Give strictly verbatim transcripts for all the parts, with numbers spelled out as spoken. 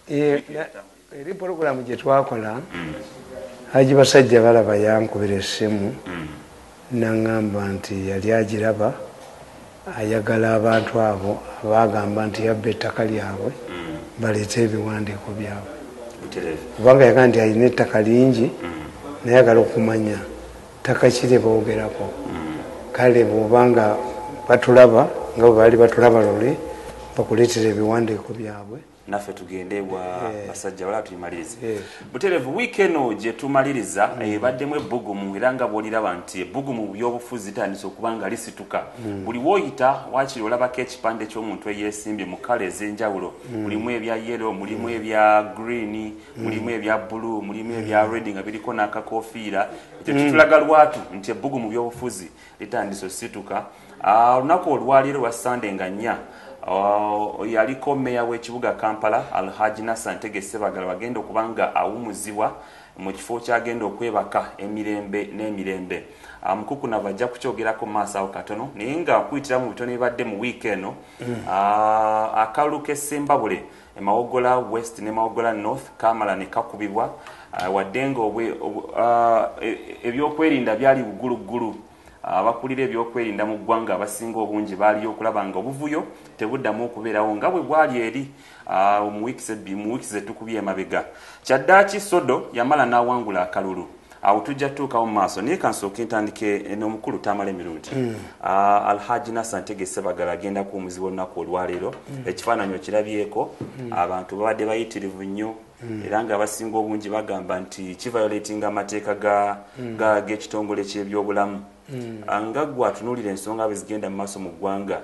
eri programu gye twakola Haji Basajja balaba yankubira essimu n'aŋŋamba nti yali agiraba ayagala abantu abo abagamba nti yabba ettaka lyabwe baleete ebiwandiiko byabwe kubanga yagaa nti alina ettaka lingi nayagala okumanya ttaka kiri boogerako kale bwobanga batulaba nga bwe baali batulaba lole bakuleetera ebiwandiiko byabwe naffe tugende bwa basajja wala tuyimalirize Buterevu wiiki eno gye tumaliriza ebaddemu ebbugumu era nga bw'oliraba nti ebbugumu by'obufuzi litandise okuba nga lisituka buli w'oyita waakiri olabako ekipande ky'omuntu eyeesimbye mu kala ez'enjawulo mulimu ebya yellow mulimu ebya green mulimu ebya blue mulimu ebya red nga biriko n'akakoofiira ekyo kitulaga lwatu nti ebbugumu by'obufuzi litandise osituka olunaku olwaleero lwa Sunday nga nnya Uh, yaliko meya w'ekibuga Kampala Alhaji Nassan Ntege Sebagala bagenda okubanga awumuzibwa mu kifo kyagenda okwebaka emirembe n'emirembe mukuku nava ajja kukyogerako maaso awo katono naye nga kuyitira mu bitono ebadde mu wiiki eno akalulu k'Essembabule emawogola West ne mawogola North kamala ne kakubibwa wadde nga ebyokwerinda byali bugguluggulu abakulira ebyokwerinda mu ggwanga abasinga obungi baaliyo okulaba nga obuvuyo tebuddamu okubeerawo nga bwe bwali eri mu wiiki ze tukubye emabega kyaddaaki Sodo yamala n'awangula akalulu awo tujja tutuukawo mu maaso naye kansooke ntandike n'omukulu tamala emirundi Alhaji Nassan Ntege Sebagala agenda kuwumuzibwa olunaku olwaleero ekifaananyi okirabyeko abantu babadde bayitirivu nnyo era nga abasinga obungi bagamba nti kiviolatinga amateeka g'ekitongole ky'ebyobulamu nga gwe atunuulira ensonga bezigenda mu maaso mu ggwanga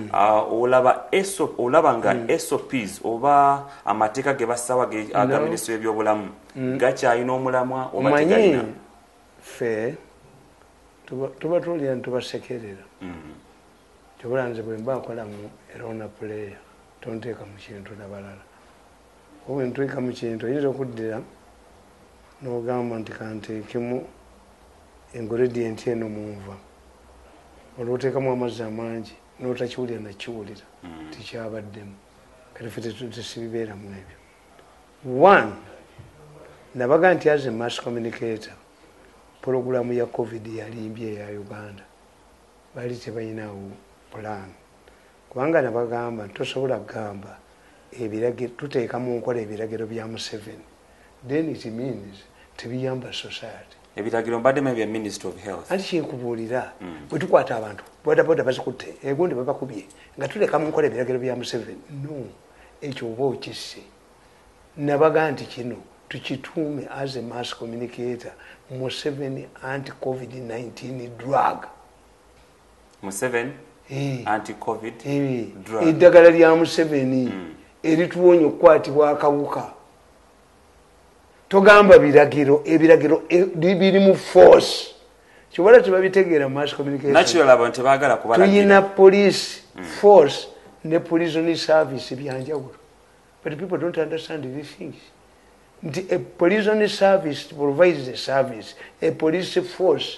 olaba nga S O Ps oba amateeka ge basaba aga minisitule y'ebyobulamu gakyalina omulamwa oba tegalina ffe tuba tuwulira nitubasekerera kyobula nze bwe mba nkola mu erona puleya tonteeka mu kintu nabalala oba ntuika mu kintu oyinza okuddira n'ogamba nti kanteekemu ingredient eno munva olwoteekamu amazzi amangi n'otakiwulira nakiwulira tikyabaddemu kati ffe tesibibeeramu ebyo one nabaga nti as a mass communicator puroguramu ya covid yalimbye eya Uganda baali tebalinawo plan kubanga nabagamba tosobola kugamba ebiragiro tuteeka mu nkola ebiragiro bya Museveni then it means tebiyamba society ebiragiro mbaddemu ebya Ministry of Health anti kyenkubuulira bwe tukwata abantu bodaboda bazikutte egundi babakubye nga tuleka mu nkola ebiragiro bya Museveni no ekyo oba okisse nabaga nti kino tukituume as a mass communicator Museveni anti-covid nineteen drug Museveni anti-covid drug eddagala lya Museveni erituwonya okukwatibwa akawuka togamba biragiro ebiragiro biri mu force kibala tebabitegeera mass communication natural abantu baagala kubala tuyina police force ne prison service byanjawulo but people don't understand these things nti a prison service provides a service a police force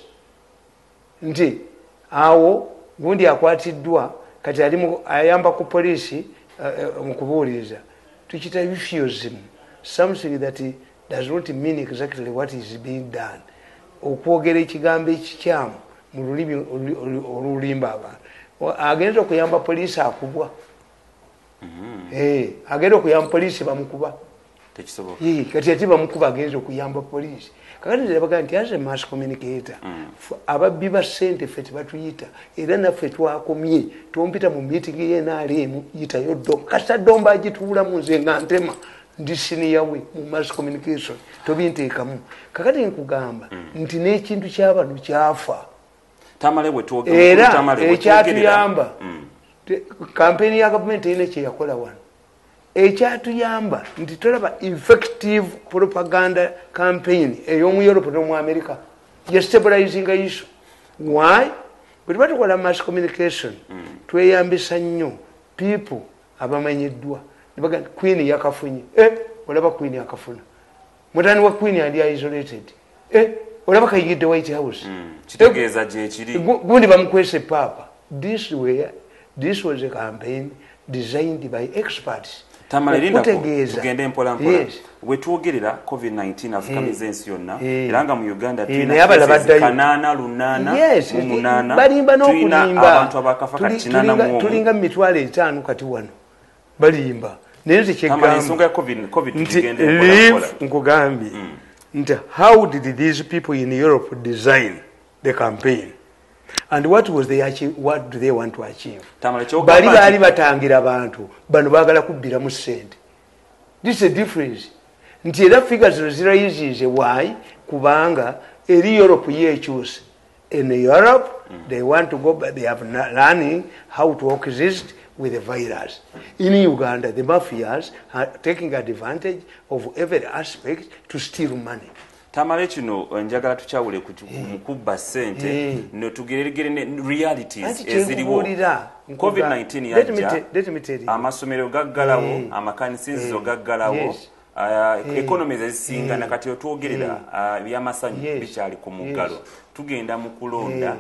nti awo gundi akwatiddwa kati ali ayamba ku polisi mu kubuuliriza tukita euphuism something that does not mean exactly what is being done okwogera ekigambo ekikyamu mu lulimi olulimba abantu agenda okuyamba polisi akubwa agenda okuyamba polisi bamukuba tekisoboka kati ati bamukuba agenda okuyamba polisi kakati nzirabaga nti as a mass communicator ababbi ba ssente ffe tebatuyita era naffe twakomye tompita mu meeting y'enaalemu yitayo dom kasita domba agituulamu nze nga ntema ndi siniyawe mu mass communication tobinteekamu kakati nkugamba nti n'ekintu ky'abantu kyafa tamale bwe twogera era ekyatuyamba kampeni ya gavumenti erina kyeyakola wano ekyatuyamba nti tolaba effective propaganda campaign ey'omu Europe n'omu America yestabilizing issue why bwe tuba tukola mass communication tweyambisa nnyo people abamanyiddwa nibaga queen yakafunye eh olaba queen yakafuna mutani wa queen ali isolated eh olaba kayigidde White House kitegeeza je kiri gundi bamukwese papa this way this was a campaign designed by experts okutegeeza tugende mpola mpola yes. Wetwogerera covid nineteen afukamiza ensi yonna era nga mu Uganda tulina kanaana lunaana yes. mu munaana balimba n'okulimba abantu abakafa kati kinaana mu tulinga mu mitwalo etaano kati wano balimba naye nze kyegamba ensonga ya covid covid tugende mpola nkugambye nti how did these people in Europe design the campaign and what was they achieve, what do they want to achieve? Bali bali batangira abantu bano bagala kubbira mu sente. This is a difference. Nti era figures zirayizize why kubanga eri Europe yekyuse. In Europe mm. they want to go but they have learning how to coexist with the virus. In Uganda the mafias are taking advantage of every aspect to steal money. Tamale kino njagala tukyawule ku kubba sente no tugeregere ne realities eziriwo covid nineteen yajja amasomero gaggalawo amakanisizo gaggalawo economies ezisinga nakati otwogerera byamasanyu bikyali ku muggalo tugenda mu kulonda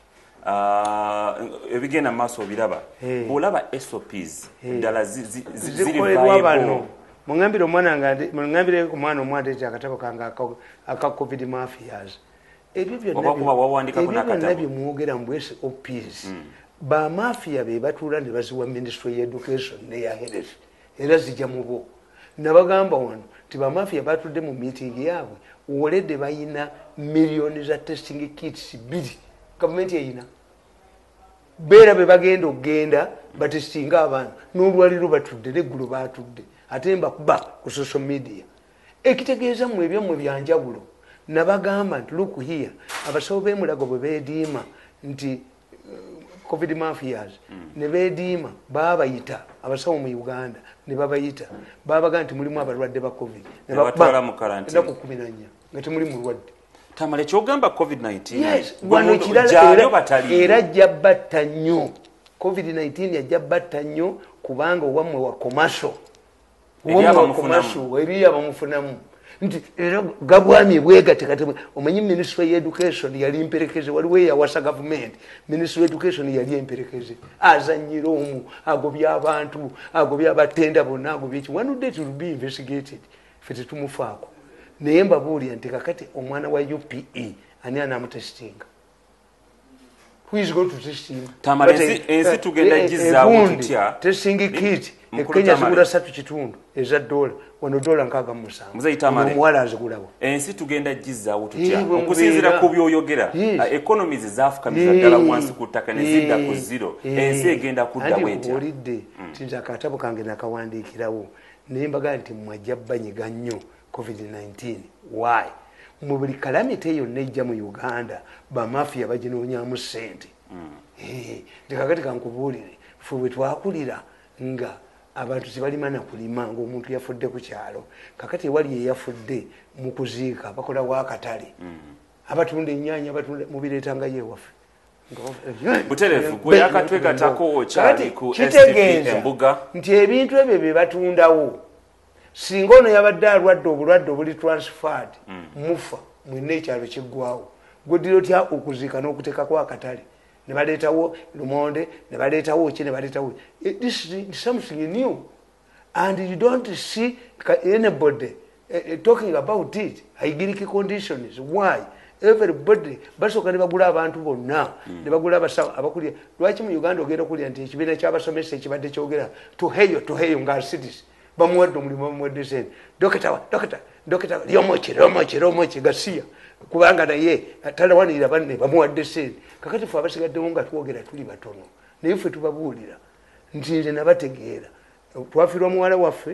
ebigenda maaso biraba bwolaba S O Ps ddala ziri viable. Mungambire omwana ngande mungambire ku mwana omwana eti akatabo kanga aka covid mafias ebyo byonna kuba wawandika kuna katabo ebyo muogera mu S O Ps mm. ba mafia be batula ne baziwa ministry ya education ne ya health era zijja mubo nabagamba wano ti ba mafia batudde mu meeting yaabwe olede bayina millions za testing kits bili government yina bera be bagenda ogenda batestinga abantu n'olwaliro batudde neggulu batudde atemba kuba ku social media ekitegeeza mu ebyo mu byanjawulo nabagamba nti look here abasawo b'emulago bwe beediima nti uh, covid mafias mm. ne beediima babayita abasawo mu Uganda ne babayita babaga nti mulimu abalwadde ba covid ne batwala mu quarantine ku kumi na nnya nga temuli mulwadde tamale kyogamba covid nineteen yes wano kirala era jabbatta nnyo covid nineteen yajabbatta nnyo kubanga owamwe wa komaso eri abamufunamu nti era gabwami bwegate kati omanyi ministry ya education yali imperekeze waliwo eyawasa government ministry ya education yali imperekeze azanyira omu agobya abantu agobya abatenda bonna agobya eki one day to be investigated fete tumufaako naye mbabuulira nti kakati omwana wa U P E ani anamutestinga who is going to test him tamale ensi tugenda jizaawo tutya testing kit ekenya zigula satu kitundu eza dola wano dola nkaga musanvu muzeyi tamale omuwala azigulawo ensi tugenda jizaawo tutya okusinzira ku byoyogera economies zafukamiza ddala wansi ku ttaka ne zidda ku zero ensi egenda kudda bwetya olidde tinza akatabo kange nakawandiikirawo naye mbaga nti mwajja banyiga nnyo covid nineteen why mu buli calamity eyo nejja mu Uganda ba mafia baginoonyamu sente nti kakati kankubuulire ffe bwe twakulira nga abantu tebalimana kulima ng'omuntu yafudde ku kyalo kakati ewali eyafudde mu kuziika bakola wakatale abatunda ennyaanya mubireetangayo ewaffe buterefu gwe yakatwegatako kyali ku S T P embuga nti ebintu ebyo bye batundawo singa ono yabadde alwadde obulwadde obuli transferred mufa mwine ekyalo kiggwawo gweddira otya okuziika n'okuteekako akatale ne baleetawo lumonde ne baleetawo ki ne baleetawo this is something new and you don't see anybody uh, talking about it hygienic conditions why everybody basooka ne bagula abantu bonna ne bagula abasawo abakulira lwaki mu Uganda ogenda okulira nti ekibiina ky'abasomesa ekibadde kyogera tuheyo tuheyo nga cities bamuwadde omulimu bamuwadde sente dokita wa dokita dokita lyomoki lyomoki lyomoki gasiya kubanga naye talawanirira banne bamuwadde sente kakati ffe abasigaddewo nga twogera tuli batono naye ffe tubabuulira nti nze nabategeera twafiirwa muwala waffe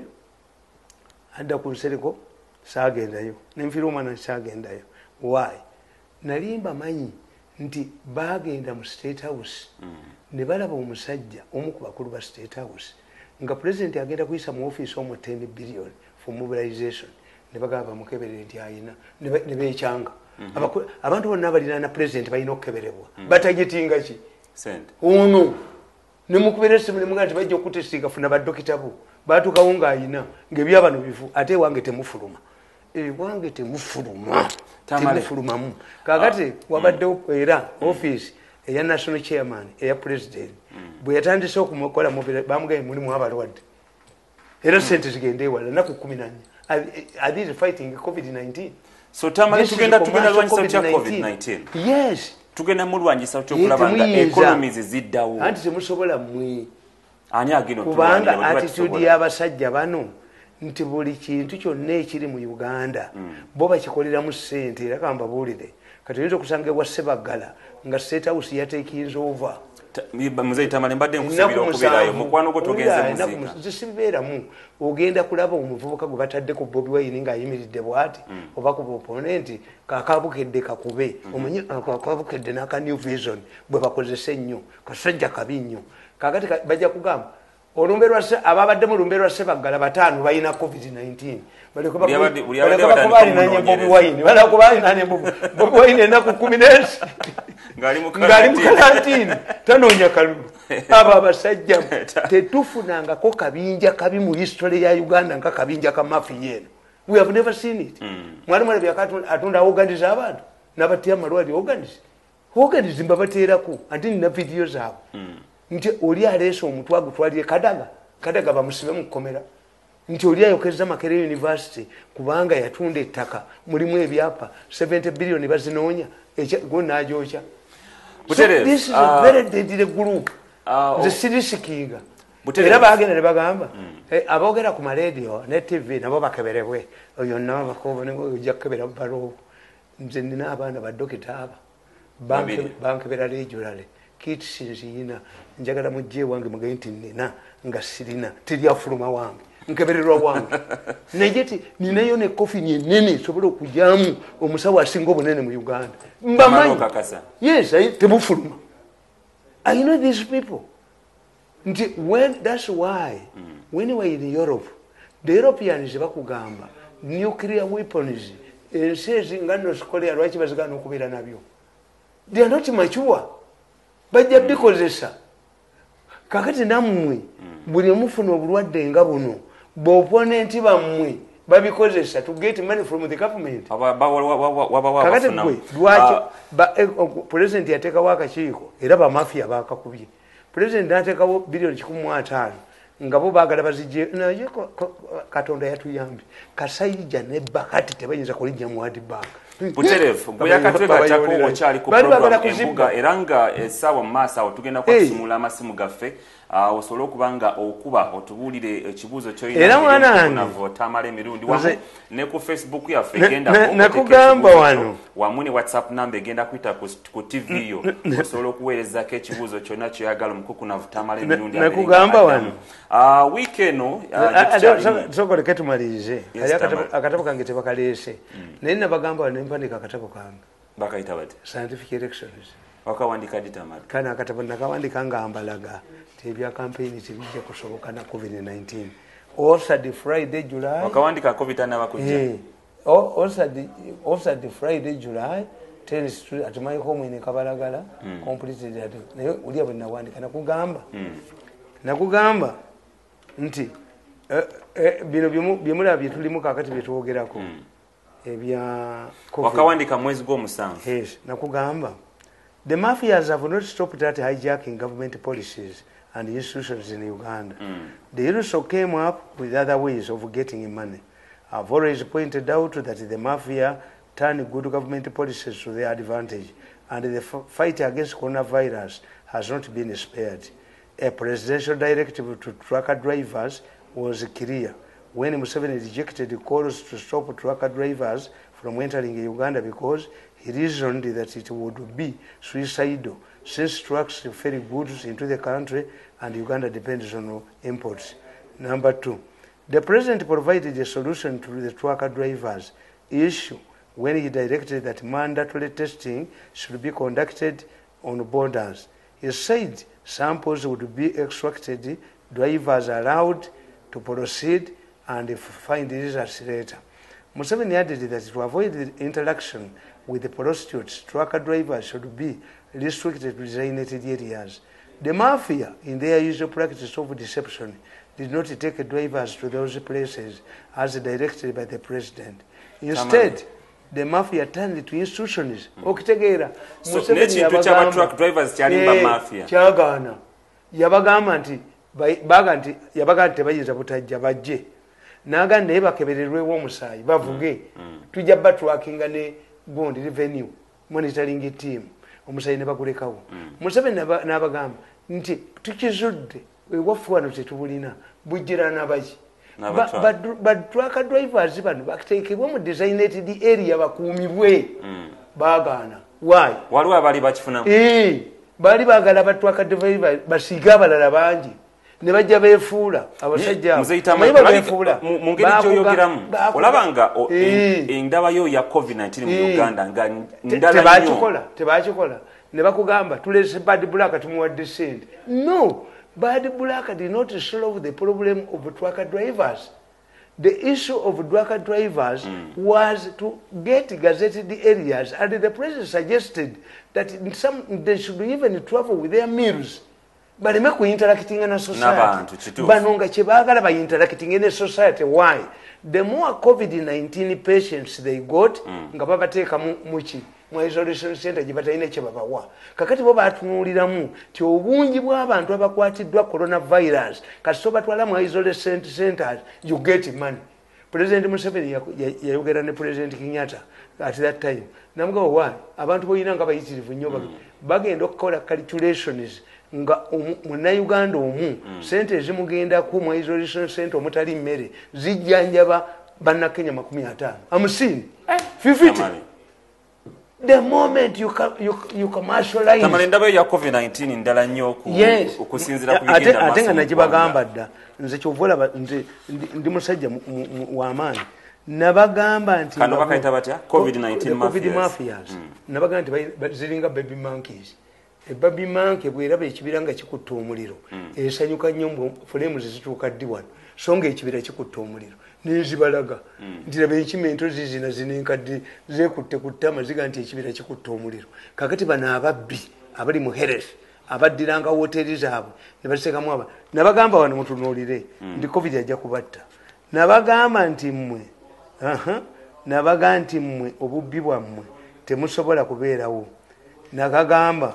adda ku nsereko saagendayo nenfiirwa omwana saagendayo why nali mbamanyi nti baagenda mu state house ne balaba omusajja omu ku bakulu ba state house nga president agenda kuyisa mu office omu ten billion for mobilization ne bagamba bamukeberere nti ayina ne beekyanga abantu bonna abalina na president balina okukeberebwa batagetinga ki ono ne mukubera essimu ne mugaa nti bajja okutestinga funa baddokita bo baatuukawo ng'ayina ng'ebyabano bifu ate ewange temufuluma ewange temufuluma temufulumamu kakati wabaddewo era office eya national chairman eya president bwe yatandise okumukola bamugaye mulimu abalwadde era sente zigende ewala naku kumi na nnya. Are these fighting covid nineteen? So tamale tugenda tugenda lwanyisa kya covid nineteen. Yes. Tugenda mulwanyisa kya kulaba nga economies ziddawo. Anti temusobola mwe. Ani agino kubanga attitude y'abasajja bano nti buli kintu kyonna ekiri mu Uganda bo bakikolera mu ssente era kamba buulire kati oyinza okusanga ewa Ssebaggala nga State House yatekinze over muzeyi tamale mbadde nkusabira okubeerayo mukwano gwo togenze muzika zisibeeramu ogenda kulaba omuvubuka gwe batadde ku Bobi Wine ng'ayimiridde bw'ati oba ku opponent kakabukedde kakube omanyi kakabukedde n'aka New Vision bwe bakozesa ennyo kasajja kabi nnyo kakati bajja kugamba olumbe lwa ababadde mu lumbe lwa Ssebaggala bataano balina covid nineteen balikuba kubali nanye Bobi Wine bala kubali nanye Bobi Wine enaku kumi n'esi ngali mu karantini tanoonya kalulu abo abasajja tetufunangako kabinja kabi mu history ya Uganda nka kabinja ka mafia eno. We have never seen it. Mwali mwali byakatu atunda organize abantu nabatia malwali organize organize mbabateerako ati nina video zaabo nti oli aleso omutwa gutwaliye Kadaga Kadaga bamusibe mu komera nti oli ayokeza Makerere University kubanga yatunda ettaka mulimu ebyapa seventy billion bazinoonya ekya gonna ajocha. So this is a very deadly group. The serious kinga. Era bagenda ne bagamba abogera ku radio ne T V nabo bakeberebwe oyo nabo bakobo ne ojja kebera balo nze nina abaana ba dokita aba banke banke bera regionale kit sinzina njagala mujje wange mugaye nti nina nga sirina tiri afuluma wange nkebererwa wange nejeti ninayo ne kofi nyenene sobola okujamu omusawo asinga obunene mu Uganda mbamanyi yes I tebufuluma. I know these people. When that's why mm. when we were in Europe the Europeans bakugamba nuclear weapons says ngano sikolia lwachi bazigana okubira nabyo they are not mature bajja mm. bikozesa kakati namwe buli mufuna obulwadde nga buno bo opponent bamwe babikozesa to get money from the government kakati gwe lwachi president yateka waka chiko era ba mafia bakakubye president atekawo bilioni kikumi mu ataano nga bo baagala bazije naye Katonda yatuyambi Kasayija ne Bakati tebayinza kulijja mu World Bank Buterefu gwe yakatweka chako okyali ku program embuga era nga essaawa mu maaso awo tugenda kusimula amasimu gaffe osobola okubanga okuba otubuulire ekibuuzo kyoyinatamala emirundi wamu ne ku Facebook yaffe egenda nakugamba wano wamu ne WhatsApp number egenda kuyita ku T V yo osobola okuweerezako ekibuuzo kyonna kyoyagala omukukunavu tamala emirundi nakugamba wano wiikeno sokole ketumalirize akatabo kange tebakaleese naye nabagamba nempandika akatabo kange bakayita bati scientific elections wakawandika ditamali kana akatabo nakawandika ngambalaga tebya campaign tibijja kusoboka na covid nineteen also the Friday July wakawandika covid n'abakujja eh also the also the Friday July ten street at my home in Kabalagala mm. completed that naye uli abo nawandika nakugamba mm. nakugamba nti eh, eh, bino byemula byetulimu kakati byetuwogerako mm. ebya wakawandika mwezi gw'omusanvu yes nakugamba the mafias have not stopped that hijacking government policies and institutions in Uganda. Mm. They also came up with other ways of getting money. I've always pointed out that the mafia turn good government policies to their advantage, and the fight against coronavirus has not been spared. A presidential directive to trucker drivers was clear when Museveni rejected calls to stop trucker drivers from entering Uganda because he reasoned that it would be suicidal since trucks ferry goods into the country and Uganda depends on imports. Number two, the president provided a solution to the trucker drivers issue when he directed that mandatory testing should be conducted on borders. He said samples would be extracted, drivers allowed to proceed and find results later. Museveni added that to avoid the interaction with the prostitutes, trucker drivers should be restricted to designated areas. The mafia, in their usual practice of deception, did not take drivers to those places as directed by the president. Instead, the mafia turned to institutions. Okitegeera, Museveni yabagamba truck drivers kyalimba mafia. Kyagana. Yabagamba nti baga nti yabaga nti bayinza butajja bajje naga naye bakebererwewo omusaayi bavuge tujja batwakinga ne gundi revenue monitoring team omusaayi ne bagulekawo Museveni n'abagamba nti tukizudde ewaffe wano tetubulina bujjira n'abaki batwaka drivers bano bateekebwe mu designated area bakuumibwe baagaana why waliwo abali bakifunamu baali baagala batwaka driver basiige abalala bangi ne bajja beefuula abasajja beefuula mu ngeri gyoyogeramu olaba nga endaba yo ya covid nineteen mu Uganda nga ndala nnyo tebakikola ne bakugamba tulese bad black tumuwadde sente no bad black did not solve the problem of trucker drivers. The issue of trucker drivers mm. was to get gazetted areas, and the president suggested that in some they should even travel with their meals. But they make interacting in a society. Banonga chebagala by interacting in a society. Why? The more COVID nineteen patients they got, ngababa teka muchi. Mu isolation center jibatayine kyebabawa kakati bo batunuliramu ti obungi bw'abantu abakwatiddwa coronavirus kasito batwala mu isolation centers you get money. President Museveni yayogera ne President Kenyatta at that time namuga wa abantu boyina nga bayitirivu nnyo bagenda okukola calculations nga muna Uganda omu sente ezimugenda ku mu isolation center omutali mmere zijjanjaba banna Kenya makumi ataano amusini fifty. The moment you can, you, you commercialize tamalenda ya covid nineteen ndala nnyo ku yes. okusinzira ku bigenda maso atenga najibagamba dda nze kyovola nze ndi musajja wa amaanyi nabagamba nti kano bakaita batya covid nineteen mafias, COVID mafias. Mm. nabagamba nti ziringa baby monkeys e baby monkey bwera be kibiranga kikutta omuliro mm. esanyuka nnyo fulemu zituuka ddi wano songa ekibira kikutta omuliro nezibalaga ndira benchimento zizina zinenkadde zekutte kutama ziga nti ekibira kikutta omuliro kakati bana ababbi abali mu Heres abaddiranga hoteli zaabwe ne basekamu aba nabagamba wano mutunulire ndi covid ajja kubatta nabagamba nti mmwe aha nabaga nti mmwe obubbi bwammwe temusobola kubeerawo nakagamba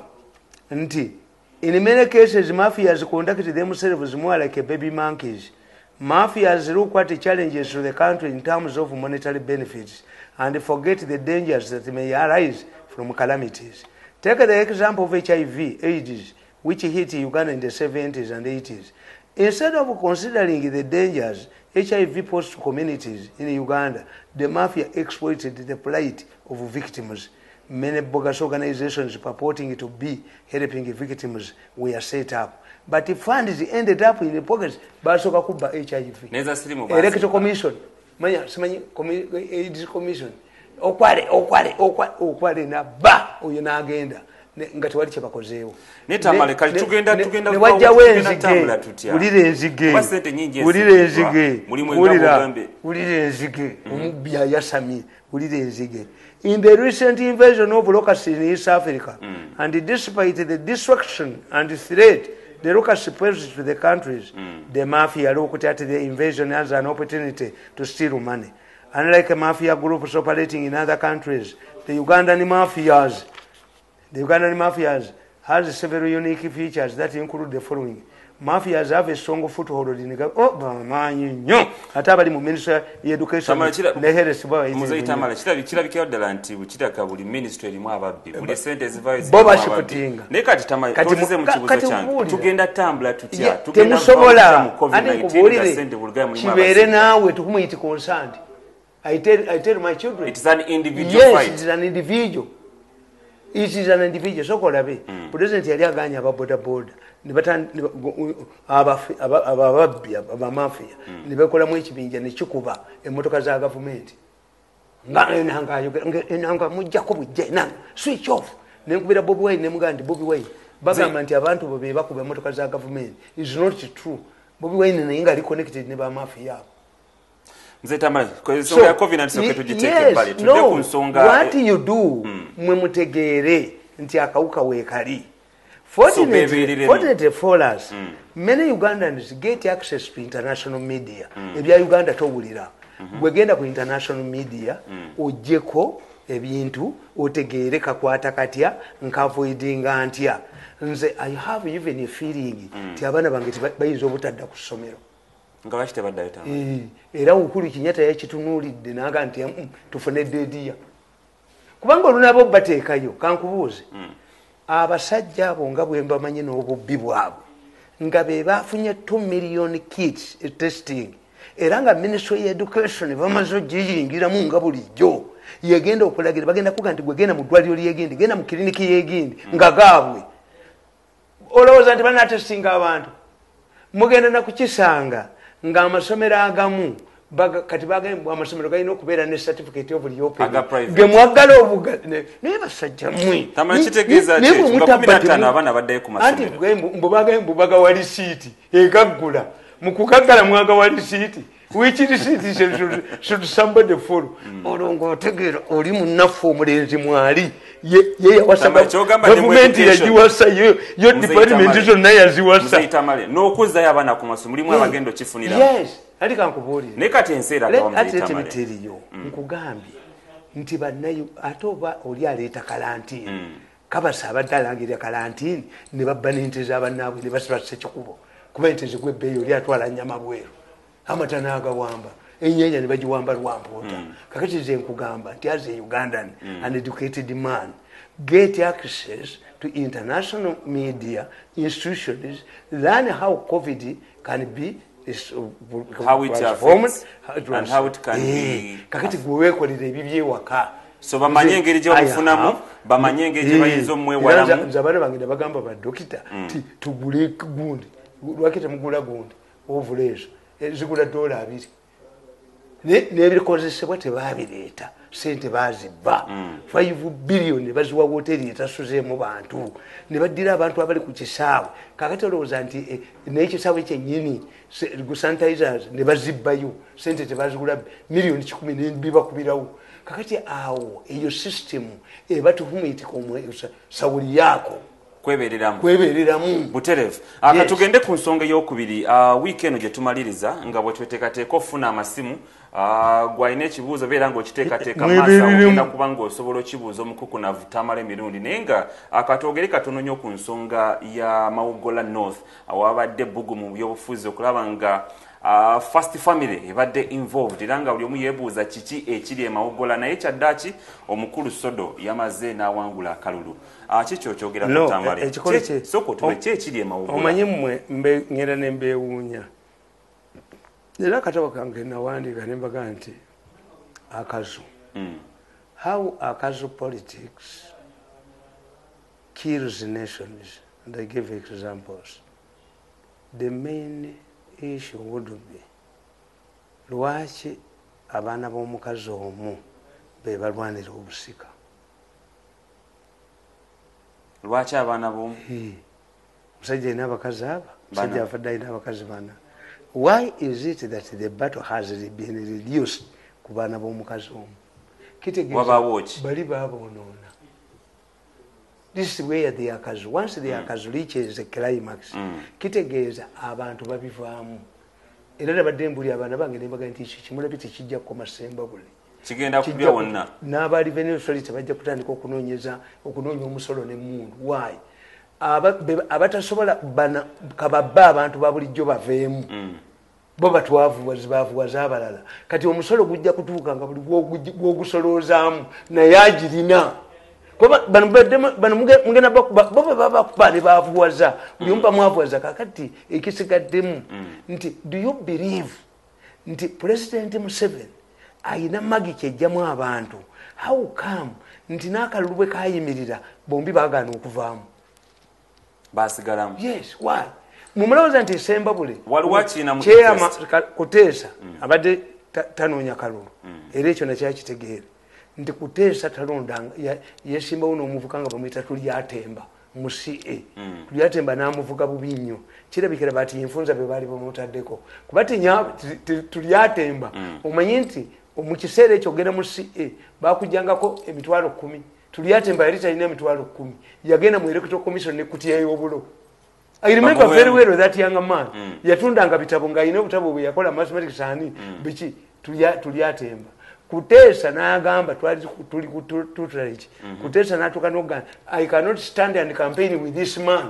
nti in many cases mafias conduct themselves more like baby monkeys. Mafias look at the challenges to the country in terms of monetary benefits and forget the dangers that may arise from calamities. Take the example of H I V AIDS, which hit Uganda in the seventies and eighties. Instead of considering the dangers H I V posed to communities in Uganda, the mafia exploited the plight of victims. Many bogus organizations purporting to be helping victims were set up. But the funds ended up in the pockets basoka kuba H I V. Neza silimu basi. Electoral commission. Manya simanyi AIDS commission. Okwale okwale okwale okwale na ba oyo nagenda ngati wali kyebakozeewo. Netamale kali tugenda tugenda kwa wajja wenzige. Ulire enzige. Basente nyingi. Ulire enzige. Mulimu engambe. Ulire enzige. Omubya yasami. Ulire enzige. In the recent invasion of locusts in East Africa, mm. and despite the destruction and the threat the locusts posed to the countries, mm. the mafia looked at the invasion as an opportunity to steal money. Unlike mafia groups operating in other countries, the Ugandan mafias, the Ugandan mafias has several unique features that include the following. Mafias have a strong foothold in the oh bamanyi nnyo ate abali mu ministry y'education ne health bwa muzeyi tamala kirabi kirabikira ddala nti bukitaka buli ministry erimu ababbi buli sente ezivayo boba shifutinga ne kati tamala totize mu kibuzo kyange tugenda tambula tutya tugenda temusobola ane kubulire sente bulgaye mu kibere naawe tukumuyiti concerned. I tell I tell my children it is an individual yes, fight. It is an individual. It is an individual. So kolabe mm. President yali aganya aba boda boda nibatan aba ababbi aba mafia nibekola mu ekibinja ne kikuba emotoka za government nga nanga nanga mujja ko bujje na switch off ne nkubira Bobi Wine ne mugandi Bobi Wine bagamba nti abantu bo be bakuba emotoka za government is not true. Bobi Wine ne inga connected ne ba mafia Mzeta mali kwa nsonga ya covid nineteen soke tujiteke mbali tuje ku nsonga what you do mwe mutegere nti akauka wekali. Fortunately, fortunately for us, mm. many Ugandans get access to international media. Mm. Ebya Uganda towulira. Mm-hmm. Wegenda ku international media, mm. ojeko ebintu otegeere kakwata katya nkavoidinga ntya. Nze I have even a feeling ti abaana bange bayinza obutadda ku ssomero nga lwaki tebaddayo tamale. Era Uhuru Kenyatta yakitunuulidde naga nti tufune dediya kubanga olunabo bateekayo. Kankubuuze abasajja abo nga bwe mbamanyi n'obubbi bwabwe nga be bafunye two million kits testing era nga Ministry of Education bamaze ogiyingiramu nga bulijjo yegenda okulagira bagenda kuga nti gwegenda mu ddwaliro lyegindi genda mu kiriniki yegindi nga gaabwe olowooza nti banatestinga abantu mugenda nakukisanga nga amasomero agamu kati bagamba amasomero galina okubeera ne certificate of reopen ge mwagala obuga naye basajja mmwe anti mbu bagawa lisiiti egaggula mu kugaggala mwagawa lisiiti which receipt should, should somebody follow olongo otegeera oli munafu omulenzi mwali ye yawasaba gavumenti yagiwasa yo department zonna yaziwasa n'okuzzayo abaana ku masomo mulimu abagenda okifunira. Yes, ati kankubuulire naye kati enseera gawamuziitamaleyo nkugambye nti bannayo ate oba oli aleeta kalantiini kabasa abadde alangirira kalantiini ne babba n'ente z'abannaabwe ne basibasa ekikubo kuba ente zigwebbeeyo oli atwala nnyama bweru amata n'agawamba ennyanja ne bagiwamba lwampoota. Kakati nze nkugamba nti as a Ugandan an educated man get access to international media institutions, learn how COVID can be is, uh, how it affects and how it can be. Kakati gwe weekolera ebibyewaka so bamanye engeri gyobufunamu bamanye engeri gye bayinza omwewalamu. Nze abaana bange bagamba badokita ti tugule gundi lwaki temugula gundi ovuleezo zigula dola abiri n'ebikozesebwa tebabireeta sente bazibba five billion baziwa woteri etasuzeemu bantu ne baddira abantu abali ku kisaawe. Kakati olowooza nti n'ekisaawe kyennyini sanitizers ne bazibbayo sente tebazigula miliyoni kikumi nebibakubirawo. Kakati awo eyo system eba tuhumiitika sawuli yaako kwebereramu kwebereramu buterevu. Aka tugende ku nsonga ey'okubiri weekend gye tumaliriza nga bwe tweteekateeka ofuna amasimu gwalina ekibuuzo beera ng'okiteekateeka maaso ogenda kuba ng'osobola okibuuza omukuku navutamala emirundi naye nga akatwogere katono nnyo ku nsonga ya Mawugola North awabadde ebbugu mu byobufuzi okulaba nga Uh, first family ebadde involved era nga buli omu yeebuuza kiki ekiri e Mawugola naye kyaddaaki omukulu Sodo yamaze n'awangula akalulu. Uh, kikyo kyogera no, kutambale e, soko tuwe ki ekiri e Mawugola. Omanyi mmwe ngenda ne mbeewuunya era akatabo kange nawandiika ne mbaga nti akazu mm. how akazu politics kills nations and I give examples. The main issue would be lwaki abaana b'omukazi omu be balwanira obusika. Lwaki abaana b'omu musajja alina abakazi aba musajja afadde alina abakazi bana. Why is it that the battle has been reduced ku baana b'omukazi omu? Kitegeeza bali baboonoona. This is where the akazu, once the akazu mm. reaches the climax, mm. kitegeeza abantu babivaamu. Era nabadde mbuli abaana bange ne mbaga nti kimulabi tekijja kukoma Ssembabule. Kigenda kubya wonna. N'aba revenue authority bajja kutandika okunoonyeza okunoonya omusolo n'emmundu. Why? Abatasobola bana kababba abantu ba bulijjo baveemu. Mm. Bo batwavuwazi baavuwaza abalala. Kati omusolo gujja kutuuka nga buli gwogusolozaamu naye agirina. Bano mugenda bakuba baba bakubale bavuwaza buli omu bamwavuwaza. Kakati ekisigaddemu nti do you believe nti President Museveni ayina magi kyejjamu abantu? How come nti n'akalulu bwe kayimirira bombi baagaana okuvaamu basigalamu? Yes, why? Mumulowooza nti Ssembabule kyeyama Kuteesa abadde tanoonya kalulu era ekyo nakyakitegeera nti Kuteesa talonda yesimbawo n'omuvuka nga bamuyita Tulyatemba mu C A. Tulyatemba n'amuvuga bubi nnyo kirabikira bati enfunza be baali bamutaddeko kuba Tulyatemba omanyi nti mu kiseera ekyo ogenda mu C A bakujjangako emitwalo kumi. Tulyatemba yali talina emitwalo kumi yagenda mu electoral commission ne kutya y'obulo. I remember very well that young man yatundanga bitabo ng'alina obutabo bwe yakola mathematics ani biki Tulyatemba Kuteesa n'agamba twali tuli ku tutelage Kuteesa n'atuuka n'okugamba I cannot stand and campaign with this man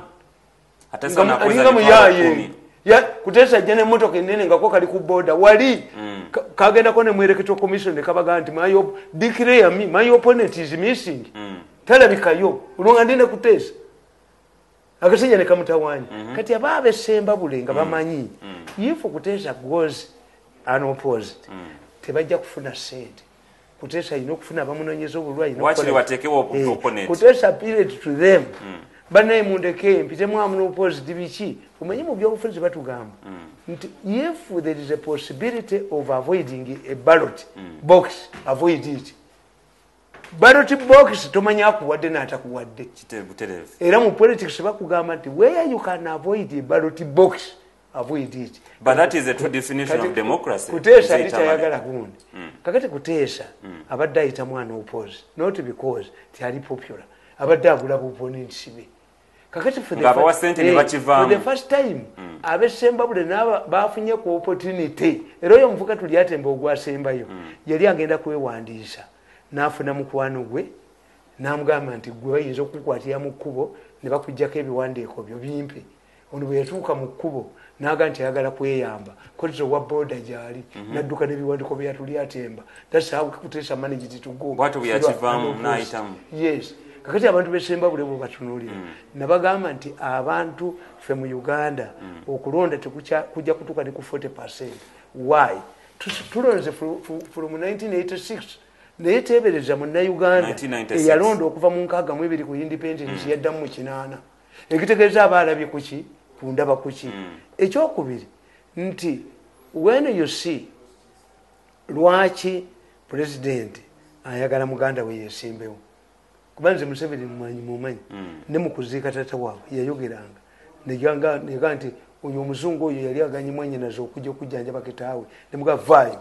alinga muyaye ya Kuteesa ajja n'emmotoka ennene ngako kali ku boda wali kagendako ne mu electoral commission ne kabaga nti mayo declare me my opponent is missing talabikayo olunga ndine Kuteesa akasajja ne kamutawanyi kati abaabe Sembabule nga bamanyi if Kuteesa goes unopposed tebajja kufuna sente Kuteesa ino kufuna bamunonyeza obulwayi wakiri watekewo opponent Kuteesa appealed to them banaye mundeke mpite mwamu opposed biki umenye mu byobufuzi batugamba nti if there is a possibility of avoiding a ballot box avoid it ballot box tomanya kuwadde n'atakuwadde kitebuterevu era mu politics bakugamba nti where you can avoid a ballot box avoid it. But that is the true definition of democracy. Kuteesa litayagala gundi. Kakati Kuteesa abadde ayita mwana oppose not because tiyali popular. Abadde agula bu opponents be. Kakati for the, eh, for the first time mm. abe Sembabule n'aba bafunye ku opportunity. Era oyo muvuka tuli atemba ogwa Sembayo mm. yali agenda kwewandiisa n'afuna mukwano gwe n'amugamba nti gwe bayinza okukwatira mu kkubo ne bakujjako ebiwandiiko byo bimpe. Ono bwe yatuuka mu kkubo naga nti ayagala kweyamba kozo wa boda gyali mm -hmm. nadduka n'ebiwandiiko bye yatuli atemba. That's how Kuteesa managed to go. What we achieve naitam. Yes. Kakati abantu beSembabule bo batunulira mm. nabagamba nti abantu fe mu Uganda mm. okulonda tekucha kujja kutuka ni ku forty percent. Why? Tulonze from nineteen eighty-six neyetebereza mu Uganda eyalonda okuva mu nkaaga mu ebiri ku independence mm. yaddamu mu kinaana ekitegeeza abalabye kuki kundaba kuki mm. ekyokubiri nti when you see lwaki president ayagala muganda we yesimbewo kubanze Museveni mumanyi mumanyi mm. ne mukuziika tata waabwe yayogeranga neganga neganga nti oyo omuzungu oyo yali aganye mwenye nazo okujja okujjanja bakitaawe ne muga vayo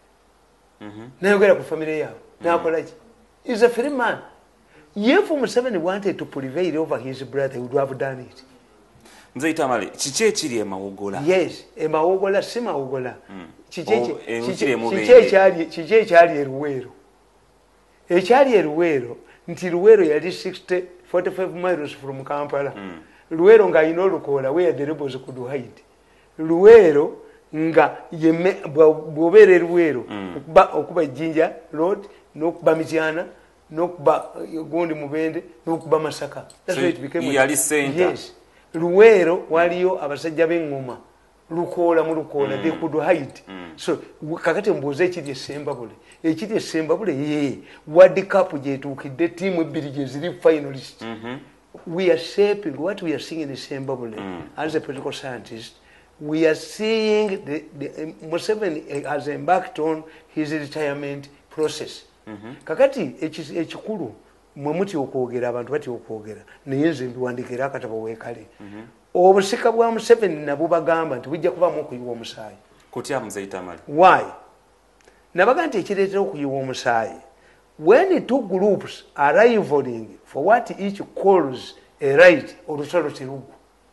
mhm nayogera ku family yawe mm. nakola ki is a free man. If Museveni wanted to prevail over his brother he would have done it. Nze itamale kiki ekiri emawogola? Yes, emawogola si mawogola. Kiki ekyali kiki ekyali eruwero. Ekyali eruwero nti Luwero yali sixty forty-five miles from Kampala. Mm. Luwero nga ino lukola where the rebels could hide. Luwero nga yeme bobere Luwero mm. okuba okuba Jinja road n'okuba Mityana n'okuba Gondi Mubende n'okuba Masaka. That's so why it became yali center. Yes. Luwero waliyo abasajja b'engoma lukola mu lukola mm. they could hide. Mm. So kakati mbuze ekiri Sembabule ekiri Sembabule ye World Cup jetukidde team ebbiri je ziri finalist. Mm -hmm. We are shaping what we are seeing in Sembabule mm. as a political scientist. We are seeing the, the um, Museveni has embarked on his retirement process. Mm -hmm. Kakati ekikulu mwe muti okwogera abantu bati okwogera naye nze mbiwandikira akatabo weekale mm -hmm. obusika bwa Museveni nabo bagamba nti bujja kubamu okuyiwa omusaayi kutya muzeyita mali. Why? Nabaga nti ekireetera okuyiwa omusaayi when two groups are rivaling for what each calls a right olutalo terugwa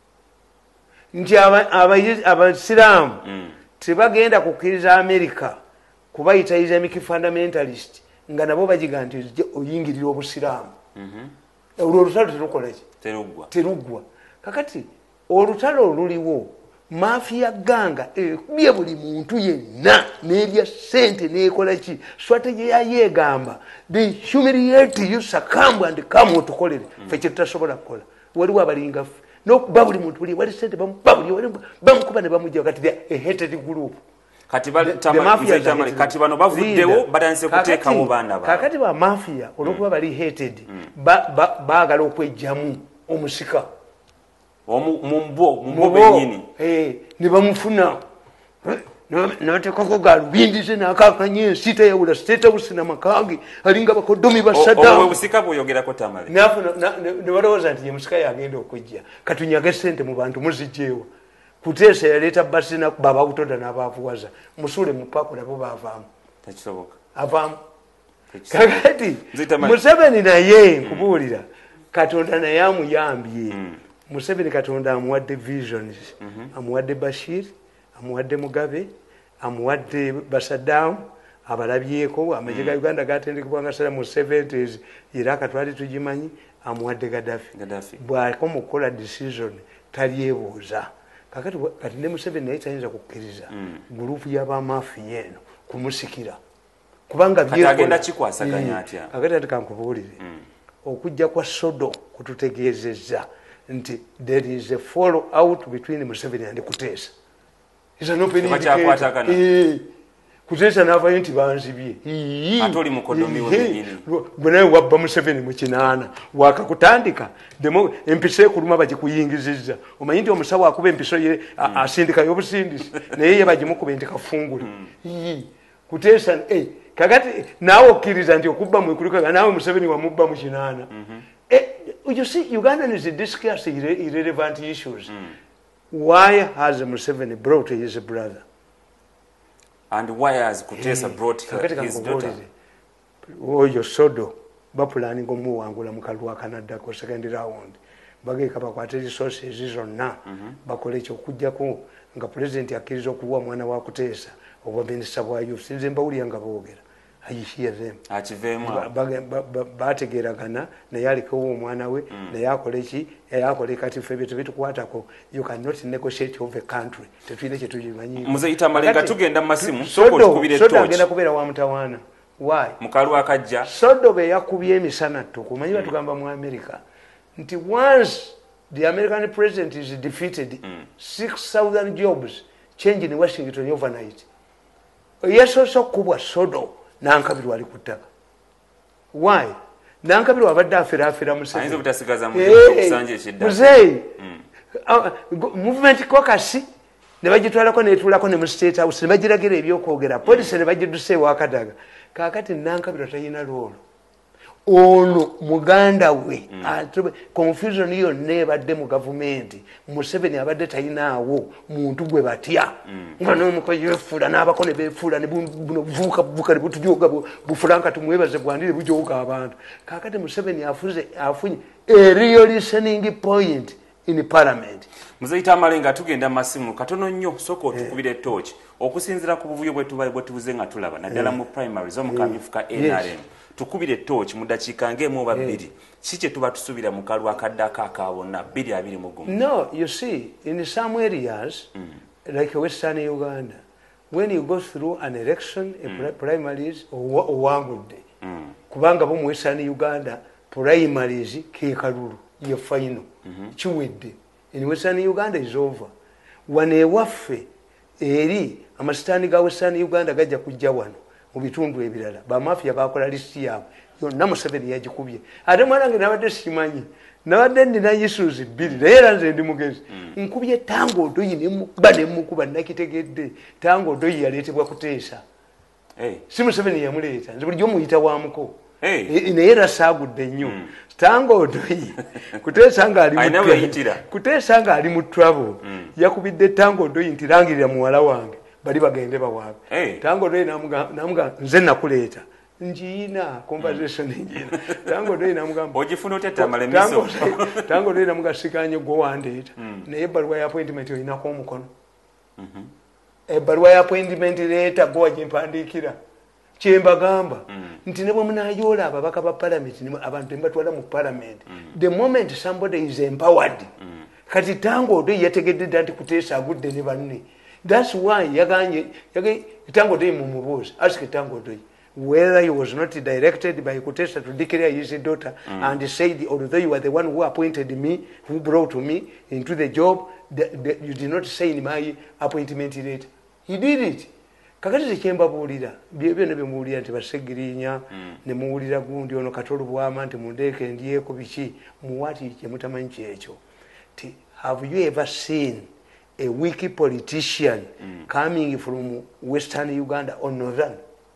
nti abasiraamu mm. tebagenda kukkiriza America kubayita Islamic fundamentalist nga nabo bagiga nti oyingirira obusiraamu mm -hmm. olwo olutalo terukola ki terugwa terugwa kakati olutalo oluliwo mafia ganga ekubye buli muntu yenna n'erya sente n'ekola ki strategy ya yegamba they humiliate you succumb and come otukolere mm. fe kitasobola kukola waliwo abalinga n'okuba buli muntu buli wali sente bamubabuli bamukuba ne bamujja kati a hated group kati tamali kati bano bavuddewo badanse kuteekawo baana ba kakati ba mafia olwokuba bali hated baagala okwejjamu omusika mumbo mumbo benyini eh ne bamufuna n'ateekako galubindize n'akakanye sita yawula state house n'amakagi alinga bakodomi basada obusika bwoyogerako tamale nafuna ne balowooza nti ye musika yagenda okujja katunyage sente mu bantu muzijjeewo Kuteesa yaleeta basi na baba kutonda n'abaavuwaza musule mu paako nabo baavaamu tekisoboka avaamu kakati Museveni naye nkubuulira Katonda naye amuyambye Museveni Katonda amuwadde visions amuwadde Bashir amuwadde Mugabe amuwadde Basadam abalabyeko amagye ga Uganda gatendekebwa nga sala mu seventies Iraq twali tugimanyi amuwadde Gaddafi Gaddafi bwako mukola decision talyebuuza kakati kati ne Museveni naye tayinza kukkiriza gurupu y'abamafiya eno kumusikira kubanga byagenda kikwasaganya atya kakati ati kankubuulire okujja kwa Sodo kututegeezezza nti there is a fall out between Museveni and Kuteesa is an open indicator Kuteesa n'avayo nti banzibye ate oli mukodomi wenyini gwe naye wabba Museveni mu kinaana wakakutandika empisa ekuluma bagikuyingizizza omanyi nti omusawo akuba empiso ye asindikayo obusindisi naye ye bagimukube nti kafungule Kuteesa kakati naawe okkiriza nti okubba mwekulukaga naawe Museveni wamubba mu kinaana you see Ugandans discuss irrelevant issues why has Museveni brought his brother and why has Kuteesa brought her, his daughter oyo Sodo bapulaninga omuwangula mu kalulu akanaddako second round bageeka bakwate resources zonna bakole ekyokujjako nga president akkiriza okuwa mwana wa Kuteesa obwa minisita bwa youth sinze mbawulira nga boogera ayishiyezemu bategeragana naye alikowo omwana we naye akole ki akole kati ffe bye tubitukwatako you cannot negotiate of a country tetulina kye tugimanyi muze itamalenga tugenda mu masimu soko tukubire torch Sodo agenda kubeera wa mutawaana why mukalu akajja Sodo be yakubye emisana tukumanyi batugamba mu America nti once the American president is defeated six thousand jobs change in Washington overnight yasoose okubwa Sodo nankabirwa ali ku ttaka why nankabirwa abadde afera afera Museveni ayinza obutasigaza mu kusanja ekidda muzeeyi movement caucus ne bagitwalako netuulako ne mu State House ne bagiragira ebyokwogera polisi ne bagidusa ewakadaga kaakati nankabirwa talina lwolo ono muganda we confusion yonna ebadde mu gavumenti Museveni abadde talinaawo muntu gwe batya nga n'omukozi wefuula n'abako ne beefuula ne buno buvuuka buvuuka ne butujoga bufulanka tumwebaze bwandire bujoga abantu kaakati Museveni afuze afunye a real listening point in parliament muzeita amalenga tugenda masimu katono nnyo soko tukubire torch okusinzira ku buvuyo bwe tubaye bwe tubuze nga tulaba naddala mu primaries omukamyufu ka N R M tukubire torch mu dakiika ng'emu oba bbiri ki kye tuba tusubira mu kalwa akaddako akabona bbiri abiri mu gumu no you see in some areas mm. like Western Uganda when you go through an election mm. primaries owangudde mm. kubanga bo mu Western Uganda primaries ke kalulu ye final mm -hmm. kiwedde in Western Uganda is over wane waffe eri amasitani ga Western Uganda gajja kujja wano mu bitundu ebirala ba mafia bakola list yaabwe yonna Museveni yagikubye ate mwanange nabadde simanyi nabadde ndina issues bbiri naye era nze ndi mugezi nkubye Tango Odoyi ne mukuba ne mukuba nakitegedde Tango Odoyi yaleetebwa Kuteesa si Museveni yamuleeta nze bulijjo muyita wamuko naye era saagudde nnyo Tango Odoyi Kuteesa nga ali Kuteesa nga ali mu trouble yakubidde Tango Odoyi nti langirira muwala wange bali bagende bawabe hey. Tango Odoyi namuga nze nakuleeta njiina conversation njina Tango Odoyi namugamba ogifuna otetta malemiso Tango Odoyi namuga sikanye go wandeeta mm. naye baluwa ya appointment oyinako omukono mhm mm e baluwa ya appointment leeta go agimpandikira kyembagamba mm. nti ne bwe munayola ababaka ba parliament ni abantu mbatwala mu parliament mm. the moment somebody is empowered mm. kati Tango Odoyi yategedde nti Kuteesa agudde ne banne. That's why yaganye yaganye Tango Odoyi mumubuuza ask Tango Odoyi whether he was not directed by Kuteesa to declare his daughter mm. and said although you are the one who appointed me who brought me into the job the, the, you did not say in my appointment letter he did it kakati zekyemba buulira byebyo ne bemuwulira nti basegirinya mm. ne muwulira gundi ono katolu bwama nti mundeeke ndyeko biki muwati kyemutamanyi kyekyo ti have you ever seen a weak politician mm. coming from Western Uganda or Northern?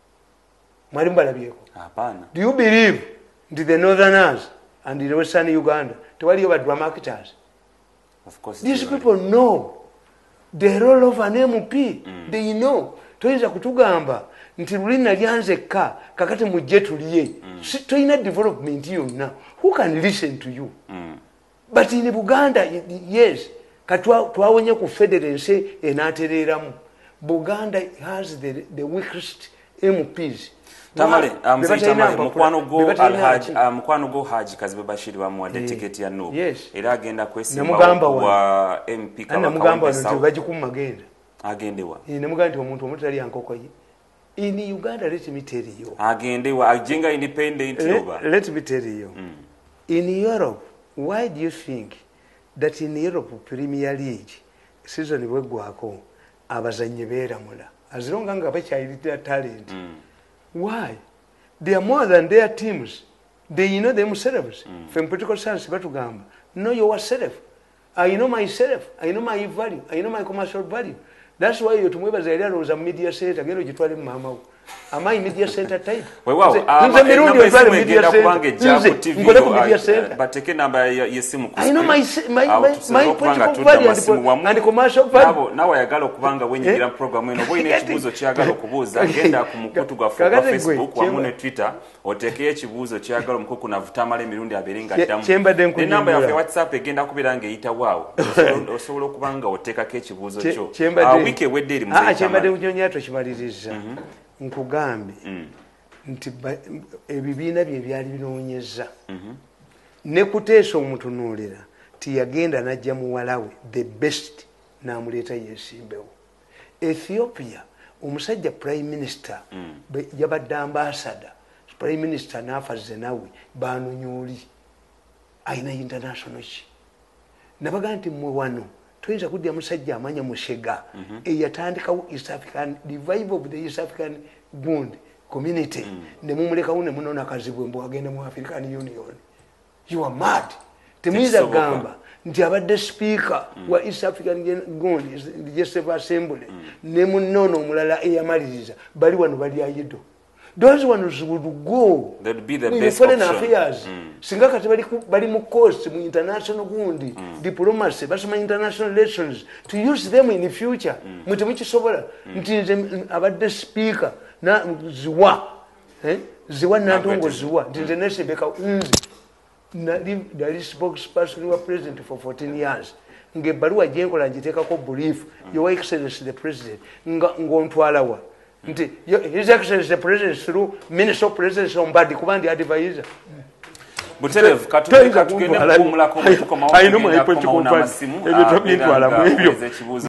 Mwali mbalabyeko. Hapana. Do you believe that the Northerners and the Western Uganda tewali oba drama actors? Of course. These people right. know the role of an M P. Mm. They know. Toyinza kutugamba nti lulina lyanzekka kakati mujje tuliye. Mm. Toyina development yonna. Who can listen to you? Mm. But in Buganda, yes. Katwa twawonye ku federense enatereramu Buganda has the the weakest M Ps tamale amzee tamale mukwano go alhaji mukwano go haji Kazibe Bashir bamuwadde tiketi ya no era agenda kwesimba wa M P kama ana mugamba nti bagikumagenda agendewa ne mugamba nti omuntu omutali yankoko ye in Uganda. Let me tell you agendewa ajenga independent yoba let me tell you mm. In Europe, why do you think that in Europe Premier League season bwegwako abazanyi beeramula as long as bakyayirira talent mm. Why? They are more than their teams. They know themselves. Mm. From political science, batugamba. Know yourself. I know myself. I know my value. I know my commercial value. That's why you tumweba zaidi roza media center gero jitwale mama. Am I media center type? Well, wow. Nze mirundi jitwale media center. T V ngole ku media center. Bateke namba yesimu ku. I know my my my, my political value and, and commercial value. Nabo nawe yagala okubanga wenyigira eh? Program eno boyine ekibuzo kyagala okubuuza genda ku mukutu gwa Facebook wamu ne Twitter oteke ekibuzo kyagala omukuku navutamala emirundi aberenga ddamu. Ne namba ya WhatsApp egenda kubira ngeyita waawo. Osobola okubanga oteka ke ekibuzo kyo. Wiki wedde eri muzeyita. Ah, chembade kunyonya tokimaliriza. Nkugambe nti ebibiina bye byali binoonyeza ne kuteesa omutunuulira ti yagenda najja muwalawe the best n'amuleeta yeesimbewo. Ethiopia omusajja prime minister yabadde ambassador prime minister n'afa Zenawi baanonyoli ayina international ki nabaga nti mmwe wano tuyinza kudya musajja amanya Mushega eyatandikawo East African revival of the East African Bond community ne mumulekawo ne munona kazibwe mbu agenda mu African Union. You are mad. Temuyinza gamba nti abadde speaker wa East African Bond Legislative Assembly ne munono omulala eyamaliriza bali wano bali ayido. Those ones would go. That'd be the best option. Affairs. Mm. Singa kati bali bali mu coast mu international gundi mm. diplomacy basoma international relations to use them in the future. Muti mukisobola nti nze abadde speaker na ziwa eh ziwa nantongo ziwa nti nze nese beka nze na dali spokesperson wa president for fourteen years. Nge baluwa jenkola njiteka ko brief your excellency the president nga ngontwala wa nti his excellency the president through minister of presidency on body kubandi advisor Buterevu katugenda kumula ko mutuko mawo ayino mwe ipo chikupani ebyo tobintwala mu ebyo